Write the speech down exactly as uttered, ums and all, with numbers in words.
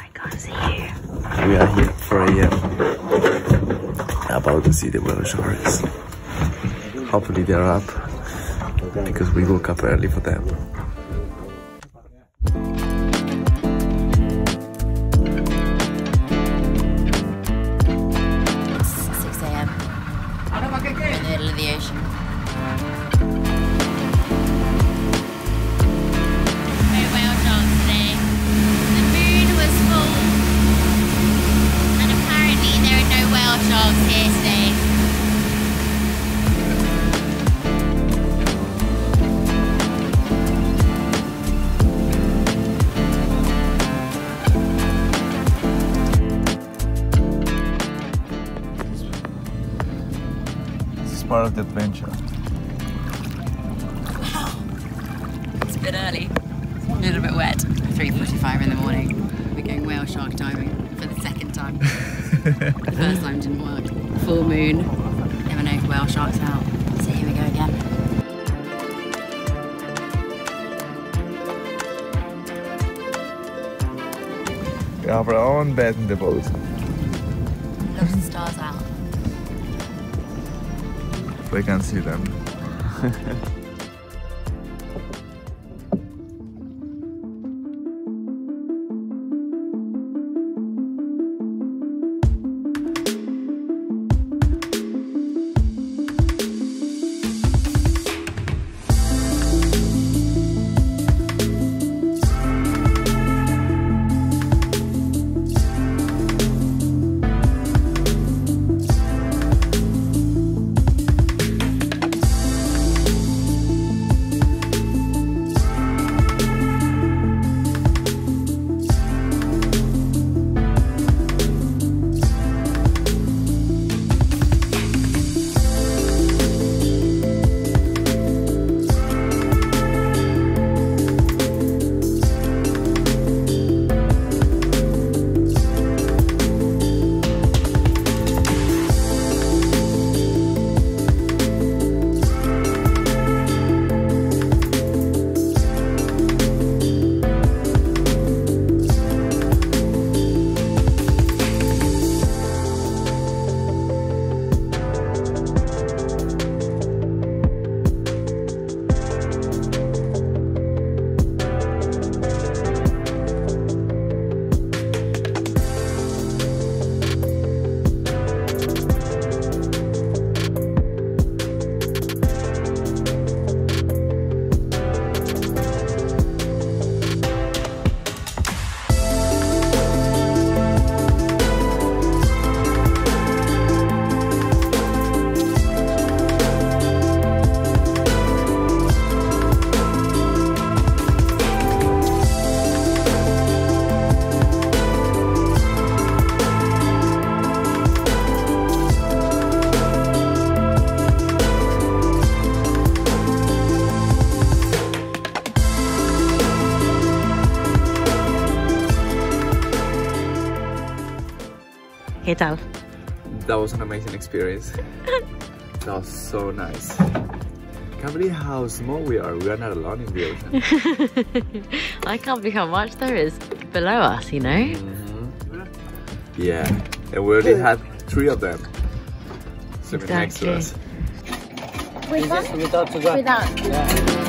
can't see you. We are here at four A M about to see the whale sharks. Hopefully they're up because we woke up early for them. It's six A M in the middle of the ocean. No whale sharks today. The moon was full and apparently there are no whale sharks here today. Part of the adventure. It's a bit early, a little bit wet. three forty-five in the morning. We're going whale shark diving for the second time. The first time didn't work. Full moon, never know if whale sharks out. So here we go again. We have our own bed in the boat. Look at the stars out. We can see them. ¿Qué tal? That was an amazing experience. That was so nice. Can't believe how small we are. We are not alone in the ocean. I can't believe how much there is below us, you know? Mm-hmm. Yeah, and we already had three of them swimming Exactly. next to us. With that? Without, without. Without. Yeah.